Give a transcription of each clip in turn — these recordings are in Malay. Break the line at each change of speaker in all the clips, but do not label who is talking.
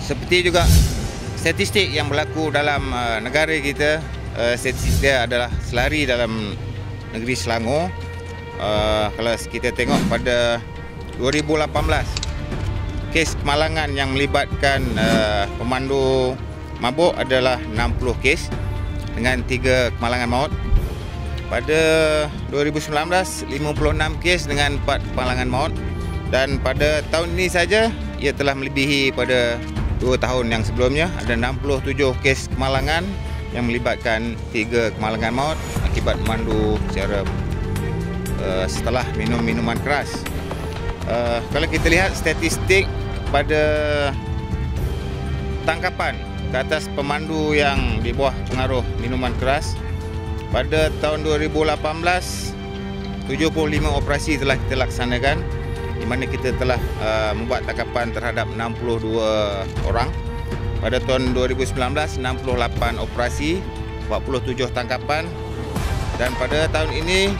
Seperti juga statistik yang berlaku dalam negara kita, statistik dia adalah selari dalam negeri Selangor. Kalau kita tengok pada 2018, kes kemalangan yang melibatkan pemandu mabuk adalah 60 kes dengan 3 kemalangan maut. Pada 2019, 56 kes dengan 4 kemalangan maut. Dan pada tahun ini saja, ia telah melebihi pada 2 tahun yang sebelumnya. Ada 67 kes kemalangan yang melibatkan 3 kemalangan maut akibat memandu secara setelah minum minuman keras. Kalau kita lihat statistik pada tangkapan ke atas pemandu yang di bawah pengaruh minuman keras, pada tahun 2018, 75 operasi telah kita laksanakan, di mana kita telah membuat tangkapan terhadap 62 orang. Pada tahun 2019, 68 operasi, 47 tangkapan. Dan pada tahun ini,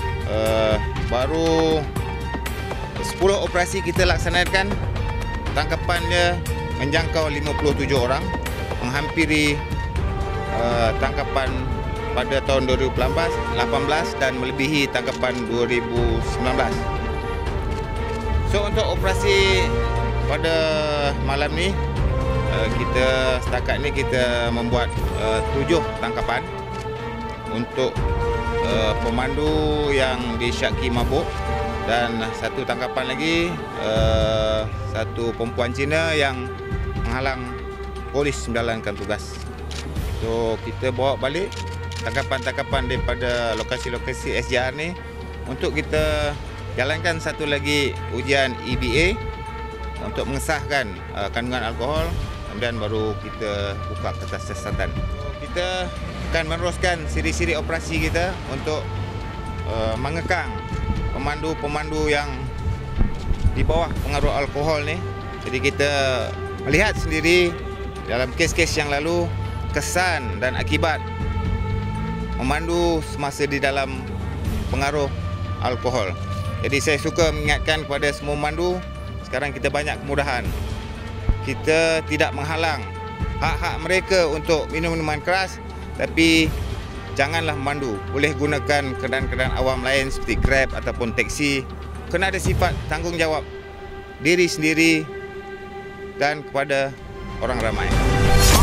baru 10 operasi kita laksanakan, tangkapannya menjangkau 57 orang, menghampiri tangkapan pada tahun 2018 dan melebihi tangkapan 2019. So untuk operasi pada malam ni, kita setakat ni kita membuat 7 tangkapan untuk pemandu yang disyaki mabuk, dan 1 tangkapan lagi, 1 perempuan Cina yang menghalang polis menjalankan tugas. So kita bawa balik tangkapan-tangkapan daripada lokasi-lokasi SJR ni untuk kita jalankan satu lagi ujian EBA untuk mengesahkan kandungan alkohol, kemudian baru kita buka kertas siasatan. Kita akan meneruskan siri-siri operasi kita untuk mengekang pemandu-pemandu yang di bawah pengaruh alkohol ni. Jadi kita melihat sendiri dalam kes-kes yang lalu kesan dan akibat memandu semasa di dalam pengaruh alkohol. Jadi saya suka mengingatkan kepada semua pemandu, sekarang kita banyak kemudahan. Kita tidak menghalang hak-hak mereka untuk minum minuman keras, tapi janganlah memandu. Boleh gunakan kenderaan-kenderaan awam lain seperti Grab ataupun teksi. Kena ada sifat tanggungjawab diri sendiri dan kepada orang ramai.